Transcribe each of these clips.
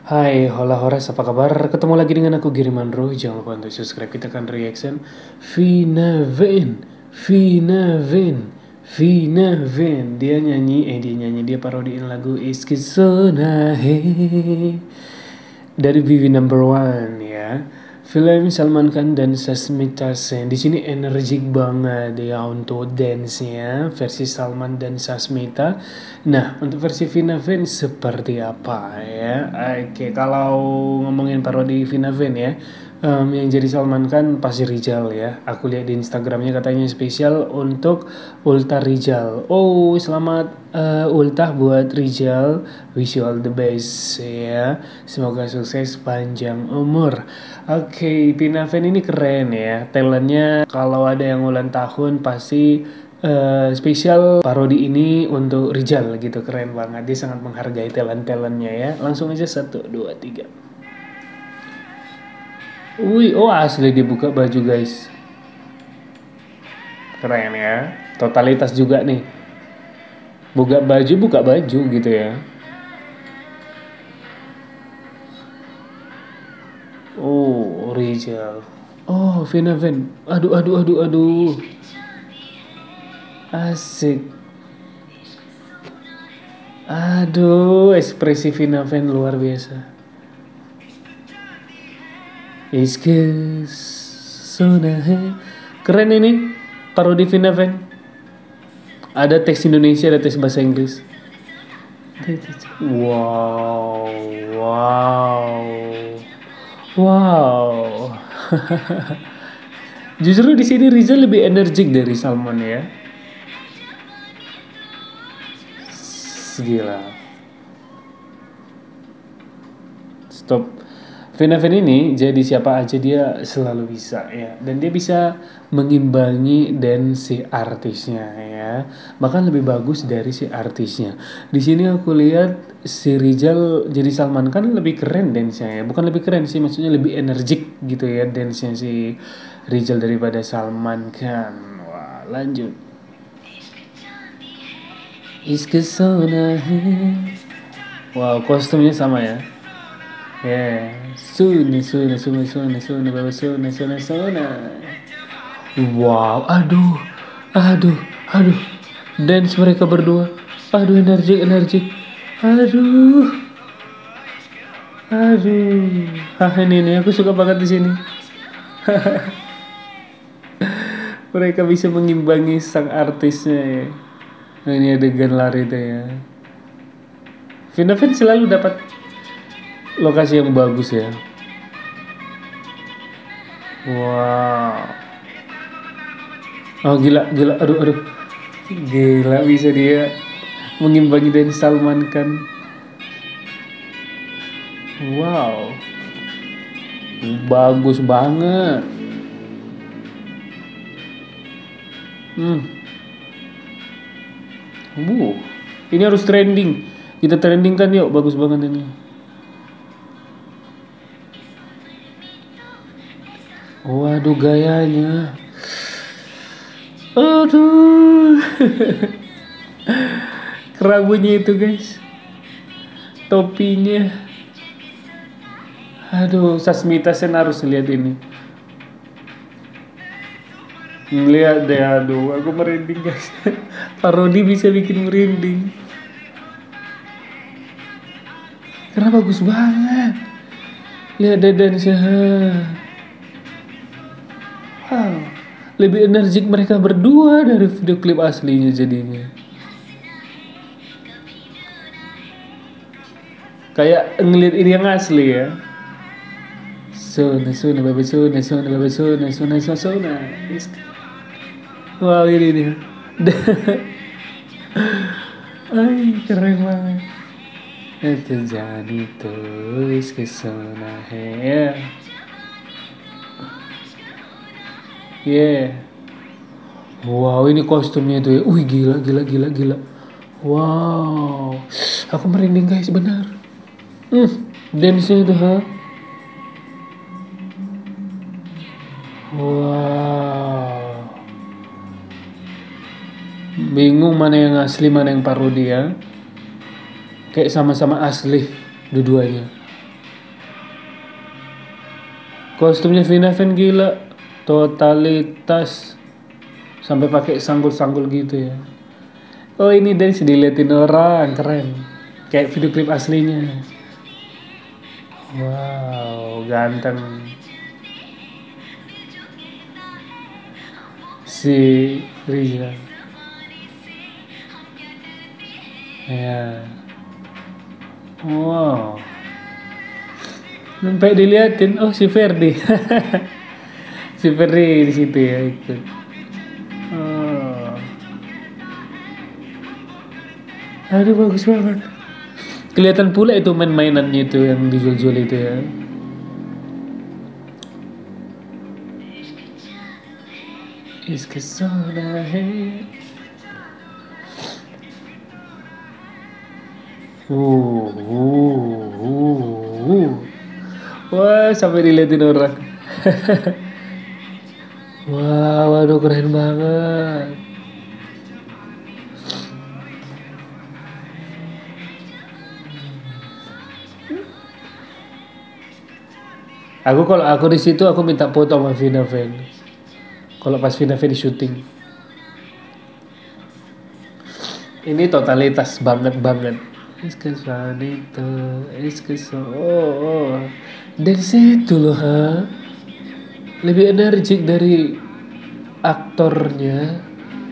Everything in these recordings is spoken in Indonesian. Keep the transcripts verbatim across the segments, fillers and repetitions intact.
Hai, hola horas, apa kabar? Ketemu lagi dengan aku Giri Mandro. Jangan lupa untuk subscribe, kita akan reaction Vina Van, Vina Van, Vina Van. Dia nyanyi, eh dia nyanyi, dia parodiin lagu Iskisona Hey dari Vivi Number One ya. Film Salman Khan dan Sasmita Sen. Di sini energik banget ya untuk dance-nya versi Salman dan Sasmita. Nah, untuk versi Vina Van seperti apa ya? Oke, kalau ngomongin parodi Vina Van ya, em, yang jadi Salman Khan pasti Rizal ya. Aku lihat di Instagramnya katanya spesial untuk Ulta Rizal. Oh, selamat eh, ultah buat Rizal. Wish you all the best ya. Semoga sukses panjang umur. Oke, Vina Van ini keren ya. Talentnya kalau ada yang ulang tahun pasti eh, spesial parodi ini untuk Rizal gitu. Keren banget. Dia sangat menghargai talent-talentnya ya. Langsung aja satu, dua, tiga. Wih, oh asli dibuka baju guys. Keren ya. Totalitas juga nih. Buka baju, buka baju gitu ya. Oh, Rizal. Oh, Vina Van. Aduh, aduh, aduh, aduh. Asik. Aduh, ekspresi Vina Van luar biasa. Iskes Sonahe. Keren ini. Parodi Vina Van. Ada teks Indonesia, ada teks bahasa Inggris. Wow, wow, wow. Justru di sini Rizal lebih energik dari Salman ya. Gila. Stop. Vina Van ini jadi siapa aja dia selalu bisa ya, dan dia bisa mengimbangi dan si artisnya ya, bahkan lebih bagus dari si artisnya. Di sini aku lihat si Rizal jadi Salman Khan lebih keren dance-nya ya, bukan lebih keren sih, maksudnya lebih energik gitu ya dance-nya si Rizal daripada Salman Khan. Wah, lanjut. Iskesona. Wow, kostumnya sama ya. Yeah, Suna, Suna, Suna, Suna, Suna, Baba Suna, Suna, Suna. Wow, aduh, aduh, aduh. Dance mereka berdua. Aduh, energik, energik. Aduh, aduh. Ah ini nih, aku suka banget di sini. Mereka bisa mengimbangi sang artisnya ya. Nah, ini adegan lari tuh ya. Vina Van selalu dapat lokasi yang bagus ya. Wow. Oh gila, gila, aduh, aduh. Gila bisa dia mengimbangi dari Salman Khan. Wow. Bagus banget. Hmm. Wuh. Ini harus trending. Kita trending kan yuk, bagus banget ini. Waduh gayanya. Aduh. Kerabunya itu guys. Topinya. Aduh, Sasmita Sen harus lihat ini. Lihat deh, aduh, aku merinding guys. Parodi bisa bikin merinding. Karena bagus banget. Lihat deh dance-nya. Wow, lebih energik mereka berdua dari video klip aslinya jadinya. Kayak ngeliat ini yang asli ya. Sona, sona, baba sona, sona, baba sona, sona, sona, sona. Wow, ini dia. Ay, keren banget. Itu jadi tulis ke sana ya. Yeah. Wow, ini kostumnya tuh ya. Wih, gila, gila, gila, gila. Wow. Aku merinding guys, benar. Hmm, dance-nya tuh, ha. Wow. Bingung mana yang asli, mana yang parodi ya. Kayak sama-sama asli dua-duanya. Kostumnya Vina Van gila, totalitas sampai pakai sanggul-sanggul gitu ya. Oh ini dari diliatin orang, keren. Kayak video klip aslinya. Wow, ganteng. Si Riza. Ya. Wow. Sampai diliatin, oh si Ferdi. Si Ferdi di situ ya ikut. Oh. Aduh bagus banget. Kelihatan pula itu main-mainannya itu yang dijual-jual itu ya. Iske soda hai. Uh, uh, uh, uh. Wah, sampai diliatin orang. Wah, waduh keren banget. Aku kalau aku di situ aku minta foto sama Vina Van. Kalau pas Vina Van di syuting. Ini totalitas banget banget. Es que itu, es que so, oh, oh. Dari situ loh, ha? Lebih energik dari aktornya.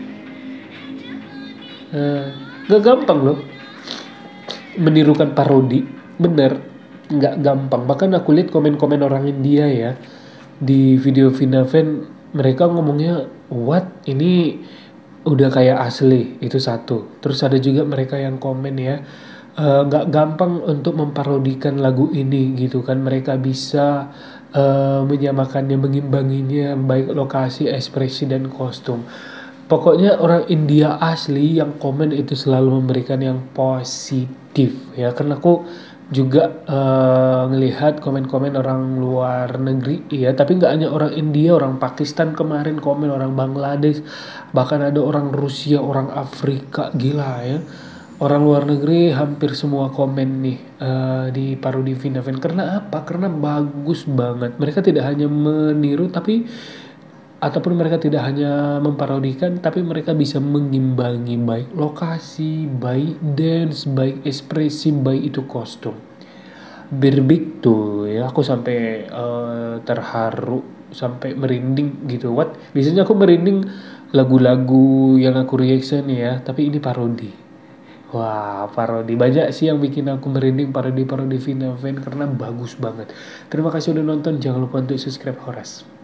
Uh, gak gampang loh menirukan parodi, bener, nggak gampang. Bahkan aku lihat komen-komen orang India ya di video Vina Van, mereka ngomongnya what ini udah kayak asli, itu satu. Terus ada juga mereka yang komen ya, nggak uh, gampang untuk memparodikan lagu ini gitu kan, mereka bisa uh, menyamakannya, mengimbanginya baik lokasi, ekspresi dan kostum. Pokoknya orang India asli yang komen itu selalu memberikan yang positif ya, karena aku juga uh, ngelihat komen-komen orang luar negeri ya, tapi nggak hanya orang India, orang Pakistan kemarin komen, orang Bangladesh, bahkan ada orang Rusia, orang Afrika, gila ya. Orang luar negeri hampir semua komen nih uh, di parodi Vina Van. Karena apa? Karena bagus banget. Mereka tidak hanya meniru tapi ataupun mereka tidak hanya memparodikan, tapi mereka bisa mengimbangi baik lokasi, baik dance, baik ekspresi, baik itu kostum. Berbik tuh ya, aku sampai uh, terharu, sampai merinding gitu. What? Biasanya aku merinding lagu-lagu yang aku reaction ya, tapi ini parodi. Wah, parodi. Banyak sih yang bikin aku merinding, parodi-parodi Vina Van karena bagus banget. Terima kasih udah nonton. Jangan lupa untuk subscribe Horas.